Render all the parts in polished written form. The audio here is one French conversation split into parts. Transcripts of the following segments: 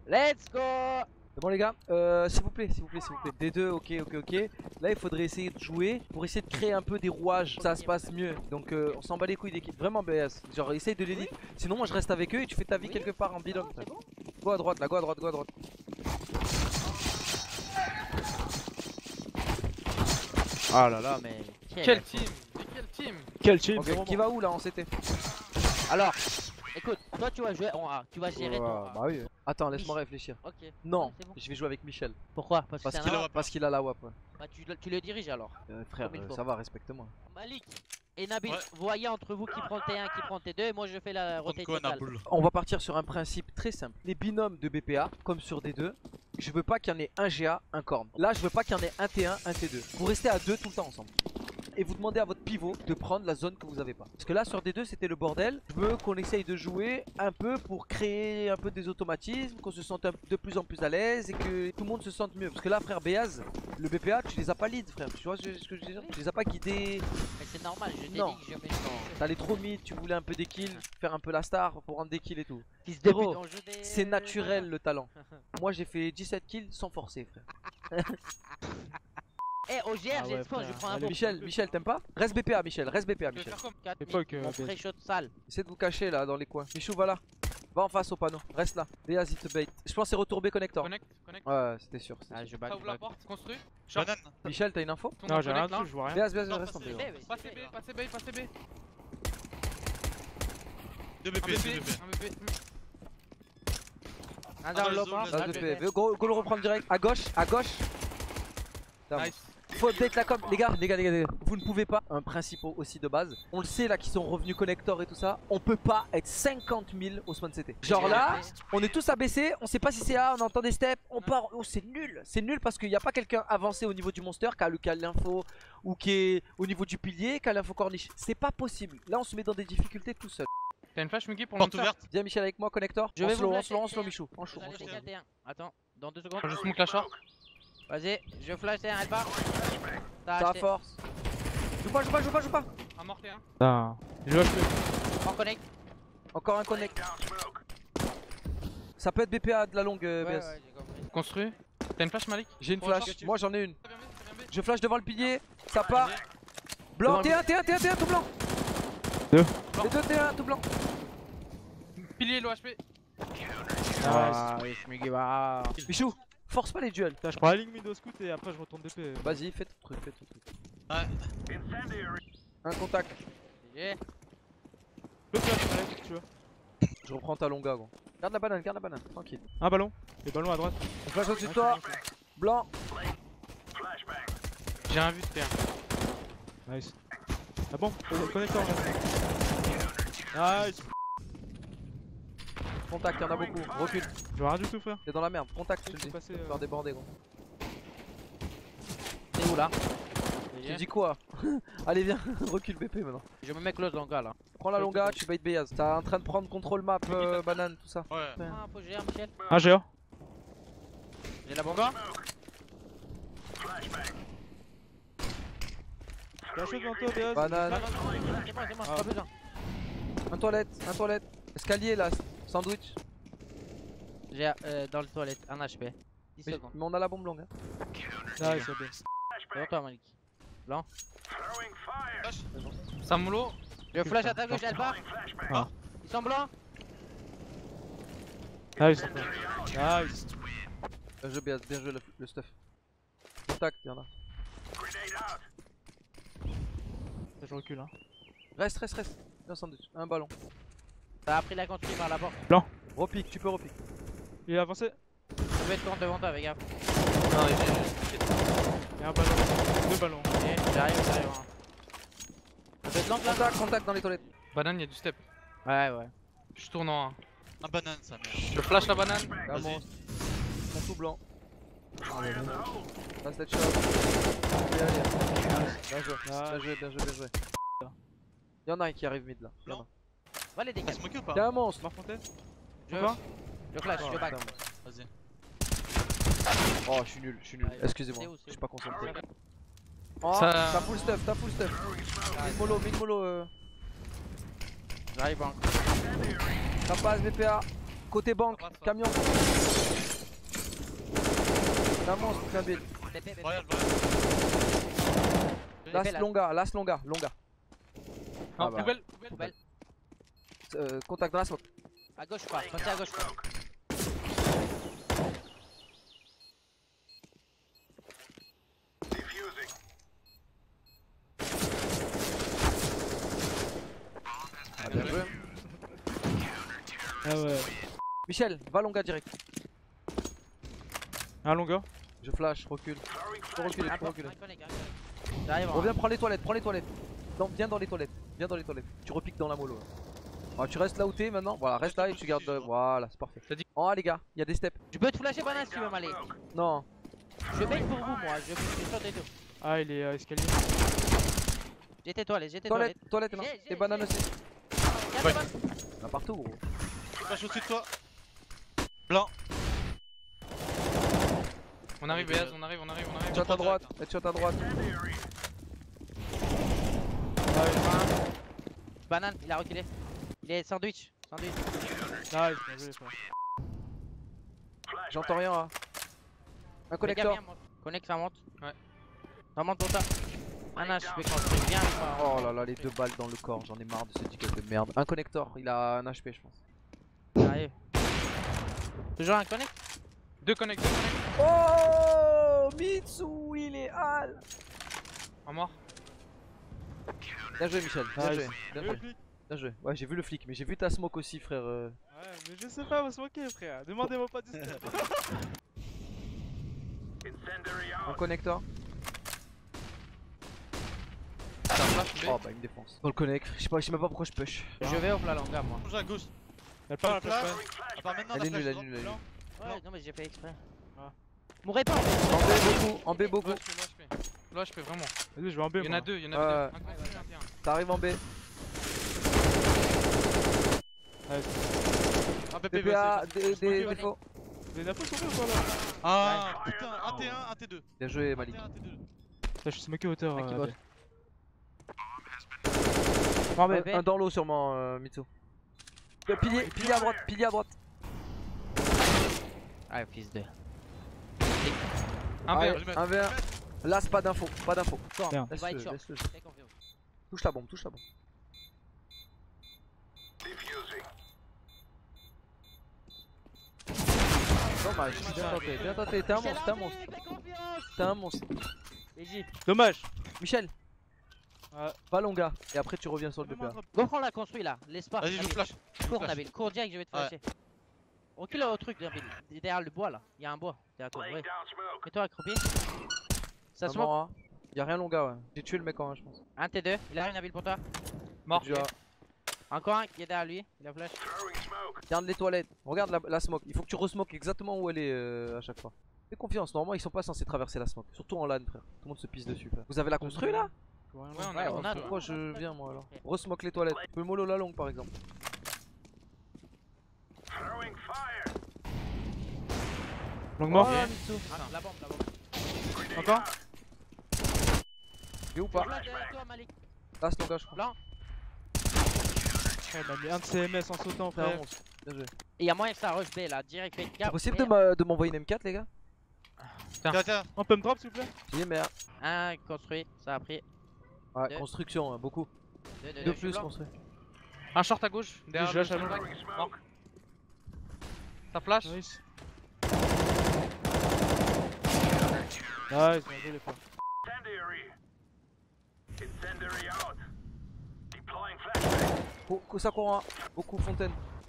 Let's go. C'est bon les gars, s'il vous plaît, s'il vous plaît, s'il vous plaît. D2, ok. Là il faudrait essayer de jouer pour essayer de créer un peu des rouages, ça se passe mieux. Donc on s'en bat les couilles d'équipe, vraiment BS. Genre essaye de l'élite. Sinon moi je reste avec eux et tu fais ta vie quelque part en binôme. Go à droite là, go à droite, go à droite. Oh là là, mais Quel team? Mais quel team? Quel team? Ok, qui va où là en CT? Alors, écoute, toi tu vas jouer en A, tu vas gérer ton A. Bah oui. Attends, laisse-moi réfléchir. Ok. Non, c'est bon. je vais jouer avec Michel. Pourquoi? Parce c'est qu'il un A. a la WAP. Ouais. Bah, tu le diriges alors. Frère, Comme il faut. ça va, respecte-moi. Malik et Nabil, voyez entre vous qui prend T1, qui prend T2 et moi je fais la rotation totale. On va partir sur un principe très simple. Les binômes de BPA, comme sur D2, je veux pas qu'il y en ait un GA, un corne. Là, je veux pas qu'il y en ait un T1, un T2. Vous restez à deux tout le temps ensemble. Et vous demandez à votre pivot de prendre la zone que vous avez pas. Parce que là sur D2 c'était le bordel. Je veux qu'on essaye de jouer un peu pour créer un peu des automatismes, qu'on se sente de plus en plus à l'aise et que tout le monde se sente mieux. Parce que là frère Béaz, le BPA tu les as pas lead frère. Tu vois ce que je veux dire? Tu les as pas guidés. Mais c'est normal, je t'ai dit Non. que je mets T'allais trop mid, tu voulais un peu des kills, faire un peu la star pour rendre des kills et tout. Fils de de pute, c'est naturel le talent. Moi j'ai fait 17 kills sans forcer frère. Eh, au GR, j'ai l'espoir, je prends un bon. Michel t'aimes pas? Reste BPA Michel, reste BPA Tu veux Michel. faire comme? 4 C'est pas que mon pré-shot sale. Essayez de vous cacher là dans les coins. Michou va là. Va en face au panneau. Reste là. Béaz il te bait. Je pense c'est retour B connector. Connect. Ouais c'était sûr. Ah, je Ça back. ouvre la porte, construit. Banane. Michel t'as une info? Ton Non, nom j'ai rien connect, dessus, je vois rien. Béaz Non, reste en B. passez ouais. Passez B, passez B, passez B. 2 Un BP, 2 BP, BP. un BP. Un dans le zone, lock, Base de P. Go le reprendre direct. À gauche, à gauche. Putain, Nice. faut update la com. Les gars. Vous ne pouvez pas. Un principe aussi de base. On le sait là qui sont revenus connector et tout ça. On peut pas être 50 000 au spawn CT. Genre là, on est tous abaissés. On sait pas si c'est A. On entend des steps. On part. Oh, c'est nul. C'est nul parce qu'il n'y a pas quelqu'un avancé au niveau du monster qui a l'info ou qui est au niveau du pilier qui a l'info corniche. C'est pas possible. Là, on se met dans des difficultés tout seul. T'as une flash Mickey pour Porte l'enfer? ouverte. Viens Michel avec moi, connector. Je En vais slow, vous en slow, flasher. Michou. En chaud, Vous en allez chaud. chez T1. Attends, dans 2 secondes. Je smoke la short. Vas-y, je flash T1, elle part. Ça force. Joue pas. Un mort T1. Putain. Je vois On connecte. Encore un connect. Ça peut être BPA de la longue BS. j'ai compris. Construit. T'as une flash Malik? J'ai une Pour la flash, short. moi j'en ai une. Très bien B, très bien B. Je flash devant le pilier, ça part. Blanc, T1, tout blanc. Deux. Les deux T1, tout blanc. Pilier low HP. Ah, oui, Smiggy, bah. Michou, force pas les duels. Putain, je prends la ligne mid au scout et après je retourne DP. Vas-y, fais ton truc, Ouais. Un contact. GG. L'autre là, tu vois. Je reprends ta longa gros. Garde la banane, tranquille. Un ballon. Les ballons à droite. Je flash au-dessus de toi. Blanc. J'ai un vu de T1. Nice. Ah bon? Connecteur là. Nice. Contact, y'en a beaucoup. Recule. Je vois rien du tout, frère. T'es dans la merde. Contact, je te le Faut dis. passer. Faire déborder gros. T'es où là? Tu dis quoi? Allez viens, recule BP maintenant. Je me mets close longa là. Prends la longa, tu bait Béaz. T'es en train de prendre contrôle map, banane, tout ça. Ouais. Ah, faut gérer Michel. Un GA. J'ai la bonga. Y'a chaud devant toi, Béaz. Banane. C'est moi, pas besoin. Un toilette. Escalier là, sandwich. J'ai dans les toilettes, un HP. 10 Mais secondes. on a la bombe longue. Hein. Nice, c'est bien. Devant toi, Malik. Samolo. Je flash à ta gauche, elle part. Ah. Ils sont blancs. Nice. Nice. Bien joué Béaz, bien joué le stuff. Contact, y'en a. Je recule hein. Reste. Bien sandwich, un ballon. T'as appris la continuer par la porte. Repique, tu peux repique. Il est avancé. Je vais être contre devant toi, fais gaffe. Non, il Y'a un ballon. Deux ballons. Ok, j'arrive. Hein. Ça peut être long là. Contact dans les toilettes. Banane, y'a du step. Ouais. Je tourne en 1. Un banane, sa mère. Je flash la banane. Un monstre. Ils sont tout blancs. Reste headshot. Bien joué. Y'en a un qui arrive mid là. Y'en a. Va les T'as dégâts. smoké ou pas? T'es un monstre. Marfontaine. Je flash, je back. Vas-y. Oh, je suis nul. Excusez-moi, C'est où, je suis pas concentré. Oh, Ça- t'as full stuff. Mid mollo. J'arrive encore. Ça passe BPA. Côté banque, Ça va, ça va. camion. La monstre, la bille. BP, BP. Royal, Last là. longa, last longa, longa. Non, Ah bah. poubelle. Poubelle. Contact dans la smoke. À gauche, quoi. Pensez à gauche, quoi. Ah, bien joué. Ah ouais. Michel, va longa direct. Un longueur. Je flash, recule. Faut reculer, faut reculer. J'arrive. Reviens, prends les toilettes, prends les toilettes. Non, viens dans les toilettes, viens dans les toilettes. Tu repiques dans la mollo. Ah, tu restes là où t'es maintenant. Voilà, reste là et tu gardes. Voilà, c'est parfait. T'as dit- En A, les gars, il y a des steps. Je peux te flasher banane si tu veux m'aller. Non, Je baigne pour vous, moi. Je suis sur des deux. Ah, il est escalier. J'étais toilette, j'étais toilette, toilette. toilette, non. J'ai- Et banane aussi. Regarde Ouais. la banane. Là, partout, gros. flash au-dessus de toi. Blanc. On arrive, BS, on arrive. Headshot à droite, headshot à droite. Banane, il a reculé. Il est sandwich. Sandwich. Nice, bien joué, frère. J'entends rien là. Un Les connecteur. gars, viens, monte. Connect, ça monte. Ouais. Ça monte pour ça. Un HP construit. Viens avec moi. Oh là là, les 2 balles dans le corps, j'en ai marre de ce ticket de merde. Un connecteur, il a un HP, je pense. J'arrive. Toujours un connect. Deux connects. Oh, Mitsu, il est hal. En mort. Bien joué, Michel. Bien Nice. joué. Bien Le joué. flic. Bien joué. Ouais, j'ai vu le flic, mais j'ai vu ta smoke aussi, frère. Ouais, mais je sais pas, vous se moquer, frère. Demandez-moi pas de step. Un connecteur. T'as un flash, B. Oh bah, il me défonce. Dans le connect, je sais même pas pourquoi je push. Je vais au plat longa, moi. Bouge à gauche. Elle part, Flash. elle À part maintenant, Elle la est nulle, flash elle est droite. nulle, elle est nulle. Ouais, non, mais j'ai fait exprès. Ah. Mourrez pas. En B beaucoup, en B beaucoup. Loin, HP, vraiment. Vas-y, je vais en B. Il y en a deux, il y en a Ouais. deux. Un construit, un terrain. T'arrives en B. Un BP, BPA, c'est bon. des défauts. Les infos sont bien ou pas là? Ah putain, un T1, un T2. Bien joué, Malik. Un T1, un T2. Putain, je suis smoké hauteur. Qui bosse. Un dans l'eau sûrement, Mitsu. Pilier à droite, pilier à droite. Ah, fils de. Un Ouais, verre. je vais un verre. Là, c'est pas d'info, pas d'info. Bien. Il va être Laisse-le, short. laisse-le. Fais confiance. Touche la bombe, touche la bombe. Dommage, bien tenté, t'es un monstre, t'es un monstre. Fais confiance. T'es un monstre. Easy. Dommage. Michel, Ouais. va longa, et après tu reviens sur le BPA. Go, prends la construit là. Laisse pas. Vas-y, je Nabil. flash. Cours, flash. Nabil. Cours direct, je vais te Ouais. flasher. Recule au truc, Nabil. Derrière le bois là. Il y a un bois. Derrière toi. Ouais. Mets-toi accroupi. Ça se moque. Hein. Y'a rien longa, ouais. J'ai tué le mec en 1, je pense. Un T2. Il arrive, Nabil, pour toi. Mort. Déjà. Encore un qui est derrière lui. Il a flash. Regarde les toilettes, regarde la smoke. Il faut que tu resmoke exactement où elle est à chaque fois. Fais confiance, normalement ils sont pas censés traverser la smoke. Surtout en LAN, frère. Tout le monde se pisse dessus, frère. Vous avez la construit là? Ouais, Ouais, a. on a. Pourquoi je viens moi alors? Resmoke les toilettes. Tu peux mollo la longue par exemple. Longue mort. Ah, Mitsu. Ah, la bombe, la bombe. Encore. Il est où pas? Là, derrière toi, Malik. Là, c'est longa, je crois. Blanc. Ouais, il m'a mis un de CMS en sautant, T'es un frère. monstre. Bien joué. Et y'a moyen que ça rush B là. Direct, fais C'est gaffe. possible Merde. de m'envoyer une M4 les gars? Tiens, tiens. On peut me drop s'il vous plaît? J'ai merde. Un construit. Ça a pris. Ouais, Deux. construction, hein, beaucoup. Deux, De je plus suis blanc. construit. Un short à gauche. Derrière je lâche le à short. longue. Mort. Ça flash. Nice. Nice, bien joué les frères. Ça court, hein. Beaucoup fontaine.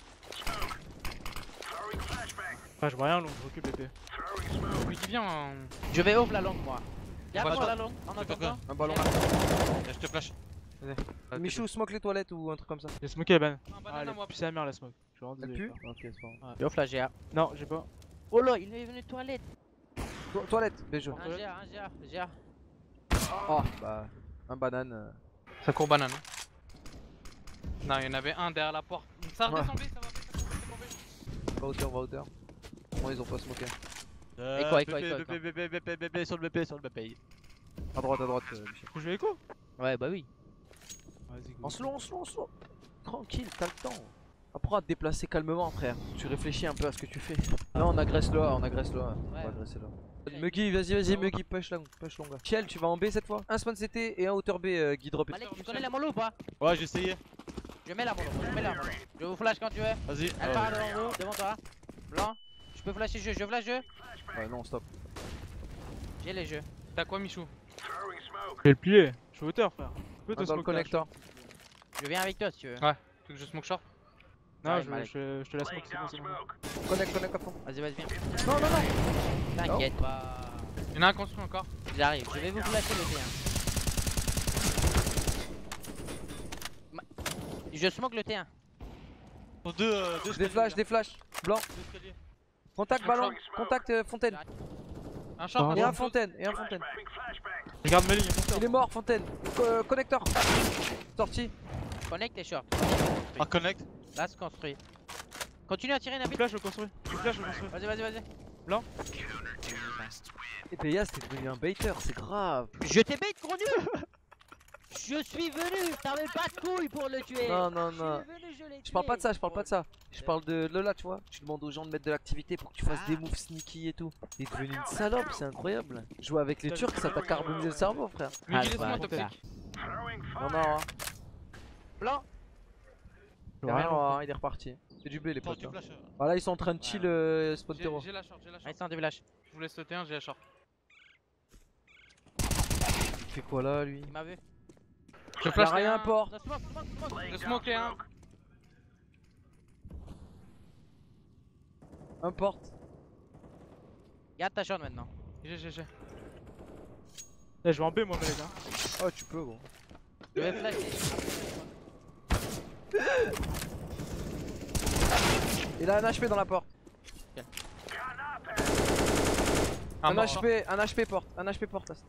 Ah, je vois rien, donc je recule BP. Celui qui vient. Je vais ouvre la longue, moi. Viens, Ouais, prends toi. la longue. En attendant. Un ballon. Je te flash. Michou, smoke les toilettes ou un truc comme ça. J'ai smoké la banane. Un Ah, banane elle à est moi. plus sa mère la smoke. Je suis vraiment Elle désolé. pue? frère. Ok, c'est pas grave. Je offre la GA. Non, j'ai pas. Oh là, il est venu toilette. Toilette, bien joué. Un GA, un GA, GA. Oh, bah, un banane. Ça court banane. Non, il y en avait un derrière la porte. Ça Ouais. redescend B, ça va B, ça va B. Va hauteur, va hauteur. Bon, ils ont pas smoké. Et quoi, BP, sur le BP, sur le BP. À droite, Michel. Faut que je vais écho? Ouais, bah oui. Vas-y, go. En slow. Tranquille, t'as le temps. Apprends à te déplacer calmement, frère. Tu réfléchis un peu à ce que tu fais. Non, on agresse là, on agresse là. On va agresser là. Muggy, vas-y, Muggy, push long, gars. Shell, tu vas en B cette fois. Un spawn CT et un hauteur B, Guy drop. Malik, tu connais la mollo ou pas? Ouais, j'ai essayé. Je mets la mollo, Je vous flash quand tu veux. Vas-y. Elle part devant vous, devant toi. Blanc. Je peux flasher jeu, je flash jeu. Ouais, non, stop. J'ai les jeux. T'as quoi, Michou? J'ai le plié. Je suis hauteur, frère. Je peux te Dans le smoke connecteur. Je viens avec toi si tu veux. Ouais. Tu veux que je smoke short? Non, Ouais, je Malik. te la smoke, c'est bon, c'est bon. Connecte à fond. Vas-y, viens. Non. T'inquiète pas. Il y en a un construit encore. J'arrive, je vais vous flasher le T1. Je smoke le T1. Deux Des flashs. Blanc. Contact ballon. Contact fontaine. Un short, Et un un short. fontaine. Regarde ma ligne, monteur. Il est mort, fontaine. Connecteur. Sorti. Connect et short. Un connect. Là, c'est construit. Continue à tirer, Je Nabil. flash, je construis. Je flash, je construis. Vas-y. Et Payas, t'es devenu un baiter, c'est grave. Je t'ai bait, gros nul. Je suis venu. T'avais pas de couilles pour le tuer. Non. Je parle pas de ça, Je parle de Lola, tu vois. Tu demandes aux gens de mettre de l'activité pour que tu fasses des moves sneaky et tout. T'es devenu une salope, c'est incroyable. Jouer avec les Turcs, ça t'a carbonisé le cerveau, frère. Mais Ah, laisse-moi bah, toxique. Non. Blanc. Rien, il est reparti. C'est du B, les Attends, potes. tu Hein. flash. Ah là, ils sont en train de chill Spontero. J'ai la short, Allez, c'est un déflash. Je vous laisse le T1, j'ai la short. Il fait quoi là, lui? Il m'a vu. Je Il a flash rien T1. porte. Non, smoke. Je smoke T1. Un porte. Garde ta short maintenant. J'ai. Eh, je vais en B, moi, Malik. Hein. Oh, tu peux, bon. Je vais flasher. Il a un HP dans la porte. Un mort. HP porte. Un HP porte là.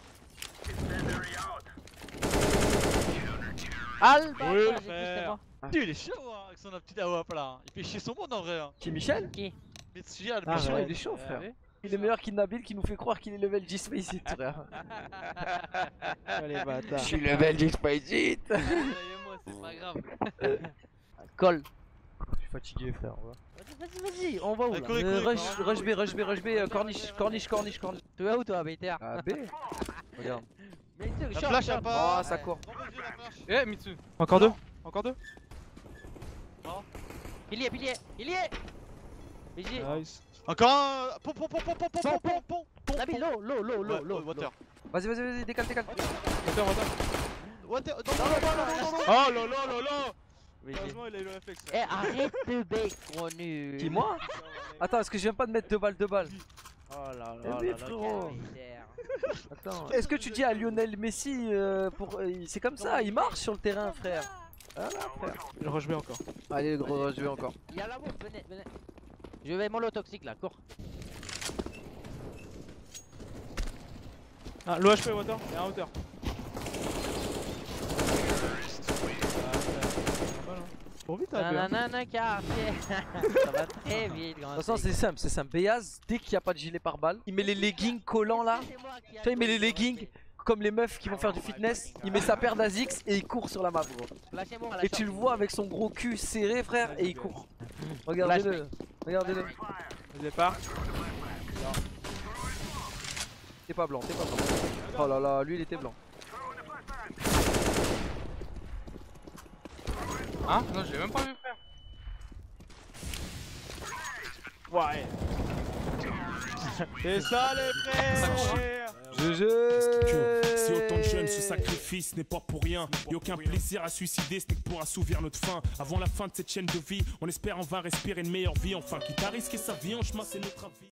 Alba. Oui, j'ai dit, frère. c'est moi. Putain, il est chaud hein, avec son petite AWP là. Il fait chier son monde en vrai. Hein. Qui, Michel? Mais c'est génial, Ah, Michel. ouais, il est chaud, frère. Il est meilleur qu'Inabil qui nous fait croire qu'il est level 10 Space It, frère. Allez, bâtard. suis level 10 Space It. Moi, c'est pas grave. Colle. Je suis fatigué, frère. Vas-y, on va où là? Rush B, corniche. Tu vas où toi, Baiter? Ah, B. Regarde. Mais tu La flash à Oh, pas. ça court. Envoie-y la flash. Eh, Mitsu. Encore deux. Encore deux. Pilier. Vigi. Nice. Encore un. Pom. Nabil, low. Water. Vas-y, décale. Hauteur. Water. Oh là. Vigi. Heureusement, il a eu le réflexe. Eh, arrête de bec, gros nul. Qui, moi? Attends, est-ce que je viens pas de mettre 2 balles? Oh là Eh là. oui, là, frérot. quel misère. Attends. Est-ce que tu dis à Lionel Messi c'est comme ça, il marche sur le terrain, frère. Voilà, frère. Je rush B encore. Allez, gros, je vais encore. Il y a la bombe, venez. Je vais mollo toxique là, cours. Ah, l'OHP water et un hauteur. Trop vite, hein, Nanana, quartier. Ça va très vite, grand. De toute façon, c'est simple. Béaz, dès qu'il n'y a pas de gilet pare-balles, il met les leggings collants là. Tu vois, il met les leggings comme les meufs qui vont faire du fitness. Il met sa paire d'Azix et il court sur la map, gros. Et tu le vois avec son gros cul serré, frère, et il court. Regardez-le. Au départ. T'es pas blanc. Oh là là, lui il était blanc. Hein? Non, je l'ai même pas vu, frère. Ouais. C'est ça les frères. Si autant de jeunes se sacrifient, ce n'est pas pour rien. Y'a aucun plaisir à suicider, ce n'est que pour assouvir notre faim. Avant la fin de cette chaîne de vie, on espère en vain respirer une meilleure vie. Enfin, quitte à risquer sa vie en chemin, c'est notre avis.